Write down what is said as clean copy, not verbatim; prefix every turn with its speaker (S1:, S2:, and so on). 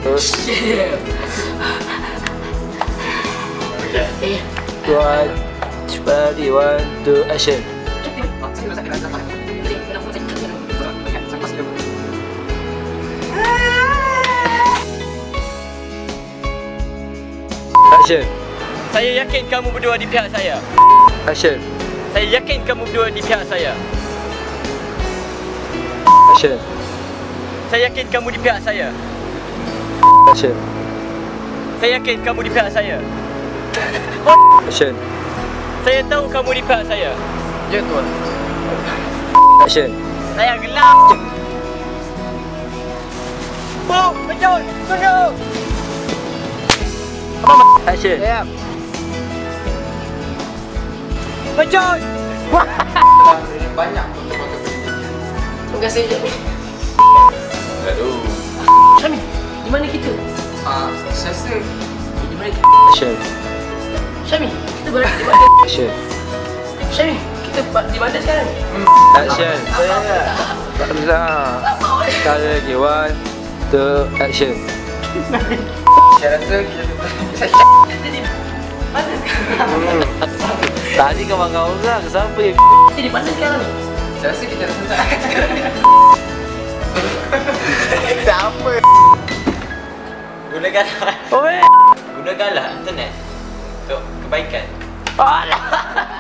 S1: One, ready, 1, 2, action. Action.
S2: Saya yakin kamu berdua di pihak saya.
S1: Action.
S2: Saya yakin kamu berdua di pihak saya.
S1: Action.
S2: Saya yakin kamu di pihak saya.
S1: Action.
S2: Saya yakin kamu di pihak saya.
S1: Action.
S2: Saya tahu kamu di pihak saya.
S1: Ya tuan. Action.
S2: Saya gelap. Oh, betul. Tunggu.
S1: Action.
S2: Siap. Betul.
S3: Banyak.
S2: Terima kasih.
S3: Aduh.
S2: Syami, di mana kita?
S3: Saya rasa
S2: Di mana kita?
S1: Action.
S2: Syami, kita berada di mana?
S1: Action.
S2: Syami, kita di mana sekarang?
S1: Action. Tak boleh. Sekali lagi, 1, 2, action.
S3: saya rasa kita
S2: Jadi mana sekarang?
S1: Tadi kau makan orang, siapa yang
S2: Kita di mana sekarang ni?
S3: saya rasa kita dah sampai.
S1: tak apa.
S2: Gunakanlah internet untuk kebaikan.
S1: Alah.